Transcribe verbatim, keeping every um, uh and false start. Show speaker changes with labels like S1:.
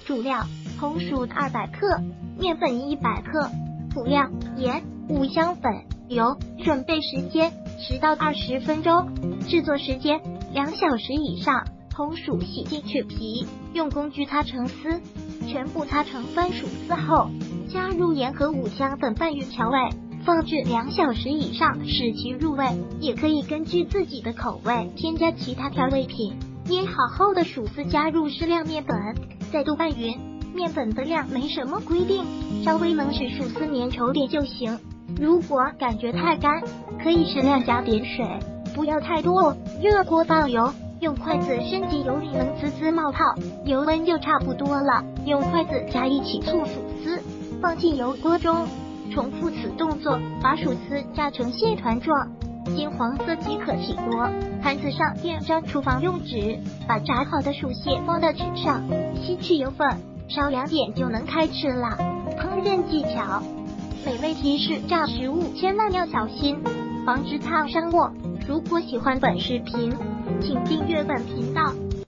S1: 主料：红薯二百克，面粉一百克，辅料：盐、五香粉、油。准备时间十到二十分钟，制作时间两小时以上。红薯洗净去皮，用工具擦成丝，全部擦成番薯丝后，加入盐和五香粉拌匀调味，放置两小时以上，使其入味。也可以根据自己的口味添加其他调味品。捏好后的薯丝加入适量面粉，再度拌匀。面粉的量没什么规定，稍微能使薯丝粘稠点就行。如果感觉太干，可以适量加点水，不要太多哦。热锅放油，用筷子伸进油里能滋滋冒泡，油温就差不多了。用筷子夹一起簇薯丝，放进油锅中，重复此动作，把薯丝炸成蟹团状，金黄色即可起锅。盘子上垫张厨房用纸，把炸好的薯蟹放到纸上，吸去油分，烧两点就能开吃了。烹饪技巧：美味提示：炸食物千万要小心，防止烫伤握。如果喜欢本视频，请订阅本频道，